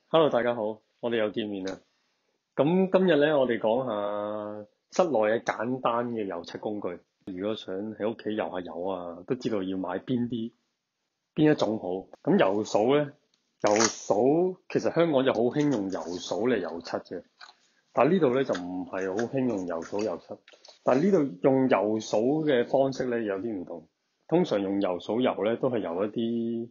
Hello，大家好，我哋又見面啦。咁今日咧，我哋講下室內嘅簡單嘅油漆工具。如果想喺屋企油下油啊，都知道要買邊一種好。咁油掃咧，油掃其實香港就好興用油掃嚟油漆嘅，但係呢度咧就唔係好興用油掃油漆。但係呢度用油掃嘅方式咧有啲唔同。通常用油掃油咧都係油一啲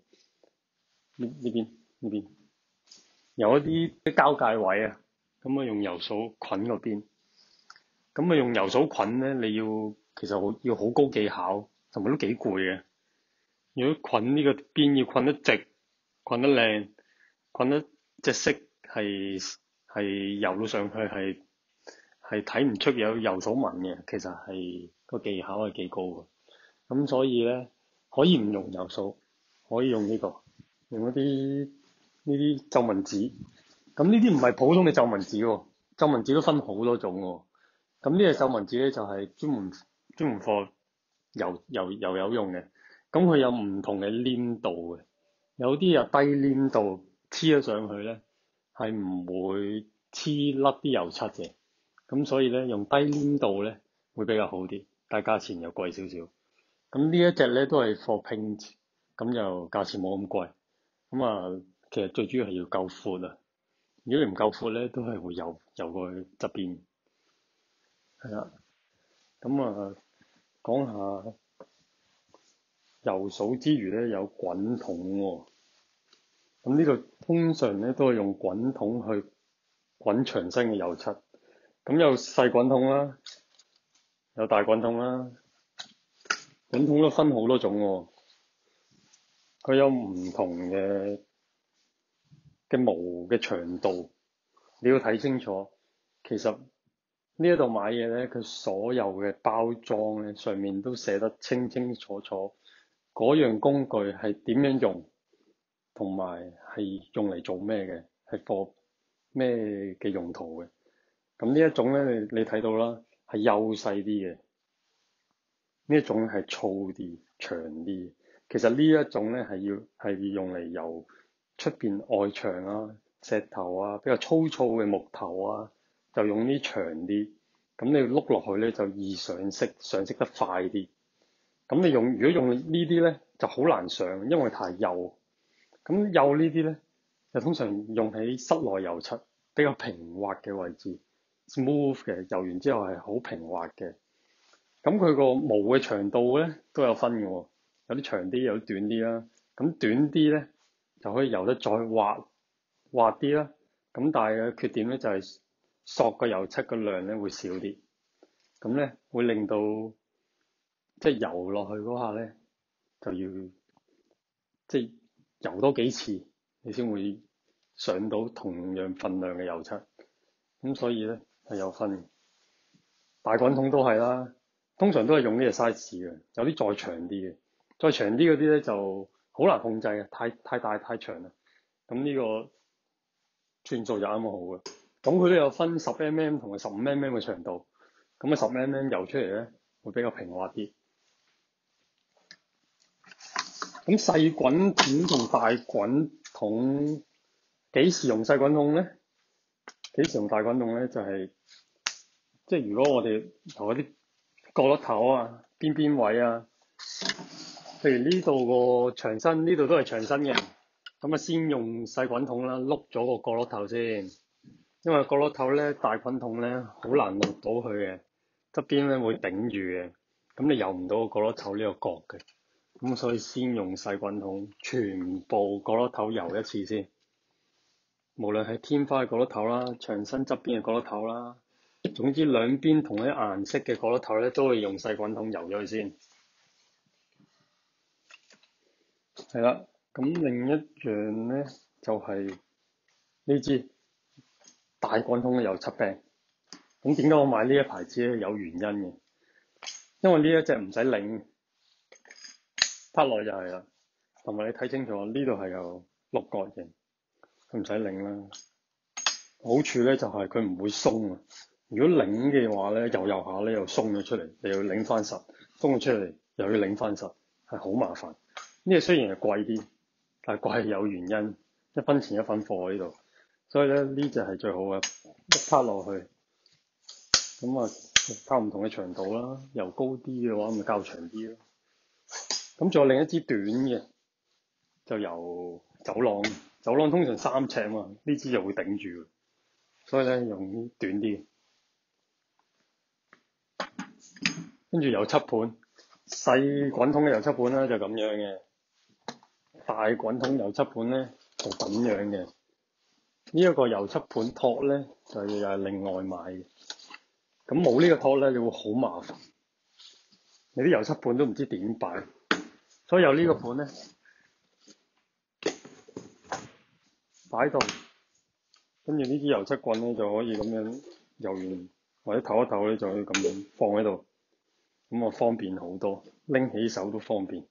呢邊。有一啲交界位啊，咁啊用油掃菌嗰邊，咁啊用油掃菌咧，你其實要好高技巧，同埋都幾攰嘅。如果菌呢個邊要菌得直、菌得靚、菌得隻色係油到上去係睇唔出有油掃紋嘅，其實係個技巧係幾高嘅。咁所以咧可以唔用油掃，可以用用一啲呢啲皺紋紙。咁呢啲唔係普通嘅皺紋紙喎，皺紋紙都分好多種喎。咁呢個皺紋紙咧就係專門放油用嘅。咁佢有唔同嘅黏度嘅，有啲又低黏度，黐咗上去咧係唔會黐甩啲油漆嘅。咁所以咧用低黏度咧會比較好啲，但係價錢又貴少少。咁呢一隻咧都係 for paint，咁就價錢冇咁貴。咁啊，其實最主要係要夠闊啊。如果你唔夠闊咧，都係會游過去側邊。係啦，咁啊，講下游掃之餘咧，有滾筒喎。咁呢度通常咧都係用滾筒去滾牆身嘅油漆。咁有細滾筒啦，有大滾筒啦。滾筒都分好多種喎，佢有唔同嘅毛嘅長度，你要睇清楚。其實呢一度買嘢咧，佢所有嘅包裝咧上面都寫得清清楚楚，嗰樣工具係點樣用，同埋係用嚟做咩嘅，係 for 咩嘅用途嘅。咁呢一種咧，你睇到啦，係幼細啲嘅，呢一種係粗啲、長啲。其實呢一種咧係用嚟油出邊外牆啊、石頭啊，比較粗糙嘅木頭啊，就用啲長啲。咁你碌落去咧就易上色，上色得快啲。咁你如果用呢啲咧就好難上，因為太幼。咁幼呢啲咧就通常用喺室內油漆，比較平滑嘅位置，smooth 嘅，油完之後係好平滑嘅。咁佢個毛嘅長度咧都有分嘅喎，有啲長啲，有啲短啲啦。咁短啲咧就可以油得再滑啲啦。咁但係嘅缺點咧就係索個油漆個量咧會少啲，咁咧會令到即係油落去嗰下咧就要即係油多幾次，你先會上到同樣份量嘅油漆。咁所以咧係有分嘅。大滾筒都係啦，通常都係用呢個 size 嘅，有啲再長啲嘅，再長啲嗰啲咧就好難控制嘅，太大太長啦。咁呢個寸數就啱啱好嘅。咁佢都有分10mm 同埋15mm嘅長度。咁啊10mm油出嚟咧會比較平滑啲。咁細滾筒同大滾筒幾時用細滾筒咧？幾時用大滾筒咧？就係即係如果我哋由嗰啲角落頭啊、邊位啊，譬如呢度個牆身，呢度都係牆身嘅，咁啊先用細滾筒啦，碌咗個角落頭先，因為角落頭咧大滾筒咧好難碌到佢嘅，側邊咧會頂住嘅，咁你游唔到個角落頭呢個角嘅，咁所以先用細滾筒，全部角落頭游一次先，無論係天花嘅角落頭啦、牆身側邊嘅角落頭啦。總之兩邊同一顏色嘅角落頭咧，都會用細滾筒油咗佢先。係啦，咁另一樣咧就係呢支大滾筒嘅油漆柄。咁點解我買呢一牌子咧？有原因嘅，因為呢一隻唔使擰，拍落就係啦。同埋你睇清楚，呢度係有六角形，佢唔使擰啦。好處咧就係佢唔會鬆啊。如果擰嘅話咧，油下咧又鬆咗出嚟，你要擰翻實，鬆咗出嚟又要擰翻實，係好麻煩。呢個雖然係貴啲，但係貴係有原因，一分錢一分貨呢度。 所以咧呢隻係最好嘅，一拍落去，咁啊較唔同嘅長度啦，由高啲嘅話咪較長啲咯。咁仲有另一支短嘅，就由走廊，走廊通常3尺嘛，呢支就會頂住，所以咧用短啲。跟住油漆盤，細滾筒嘅油漆盤咧就咁樣嘅，大滾筒油漆盤咧就咁樣嘅。呢一個油漆盤托咧就又係另外買嘅。咁冇呢個托咧，你會好麻煩，你啲油漆盤都唔知點擺，所以有呢個盤咧擺到，跟住呢支油漆棍咧就可以咁樣油完或者唞一唞咧就可以咁樣放喺度，咁啊方便好多，拎起手都方便。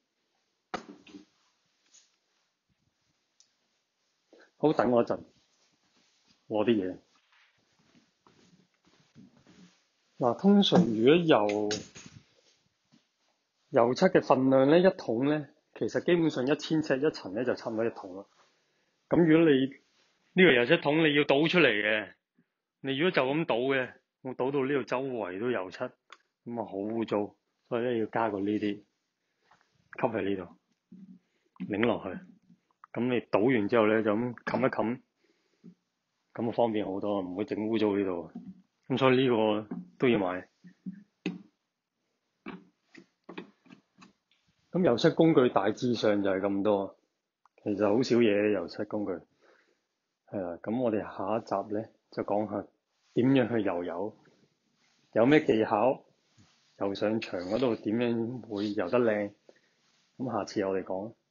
好，等我一陣，攞啲嘢。嗱，通常如果油漆嘅份量咧，一桶咧，其實基本上1000尺一層咧就差唔多一桶啦。咁如果你呢個油漆桶你要倒出嚟嘅，你如果就咁倒嘅，我倒到呢度周圍都油漆，咁啊好污糟，所以咧要加個呢啲吸喺呢度，擰落去。咁你倒完之後咧就咁冚一冚，咁啊方便好多，唔會整污糟呢度。咁所以呢個都要買。咁油漆工具大致上就係咁多，其實好少嘢油漆工具。係啦，咁我哋下一集咧就講下點樣去油，有咩技巧，油上牆嗰度點樣會油得靚。咁下次我哋講。